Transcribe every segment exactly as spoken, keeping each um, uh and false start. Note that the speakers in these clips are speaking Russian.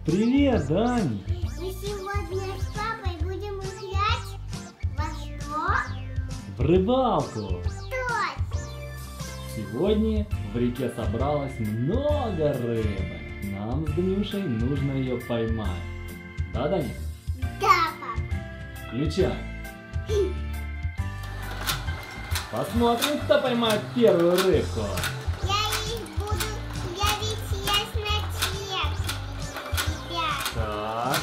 Привет, Дань! Мы сегодня с папой будем играть во что? В рыбалку! Точно! Сегодня в реке собралось много рыбы. Нам с Данюшей нужно ее поймать. Да, Даня? Да, папа. Включай. Посмотрим, кто поймает первую рыбку. Я их буду... Я ведь ясноцветный, ребят. Так.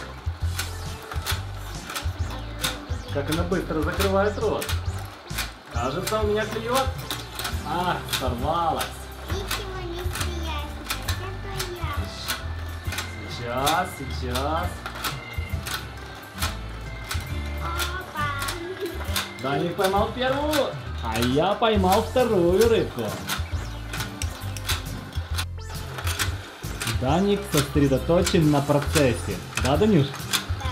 Как она быстро закрывает рот. Кажется, у меня клюет. Ах, сорвалась. Ничего не связано. Это я. Сейчас, сейчас. Опа. Даник поймал первую, а я поймал вторую рыбку. Даник сосредоточен на процессе. Да, Данюш? Да.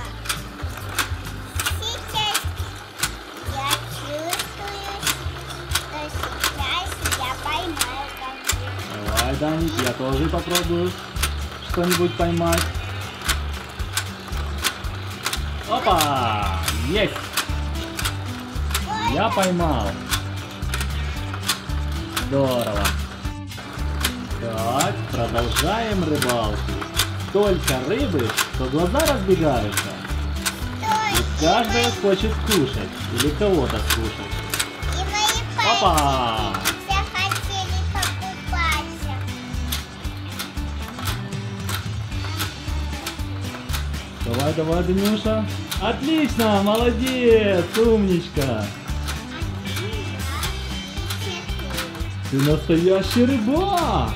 Сейчас я чувствую, что сейчас я поймаю конфету. Давай, Даник, я тоже попробую что-нибудь поймать. Опа! Есть! Я поймал. Здорово. Так, продолжаем рыбалку. Столько рыбы, что глаза разбегаются. И каждая хочет кушать. Или кого-то скушать. И мои Опа! пальчики все хотели покупаться. Давай, давай, Данюша. Отлично, молодец, умничка. Ты настоящий рыбак.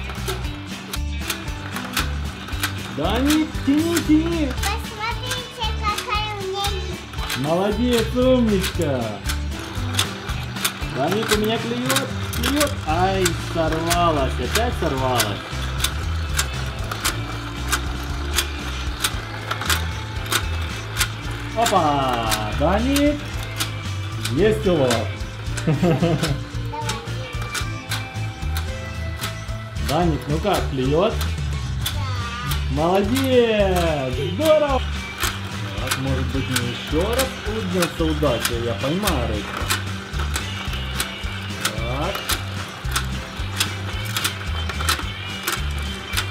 Даник, тяни, тяни. Посмотрите, какая у меня есть. Молодец, умничка. Даник, у меня клюет, клюет. Ай, сорвалась, опять сорвалась. Опа, Даник. Есть улов. Даник, ну как, клюет? Молодец! Здорово! Так, может быть, мне еще раз улыбнется удача, и я поймаю рыбку. Так.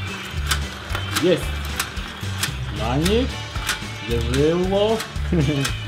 Есть! Даник, держи улов.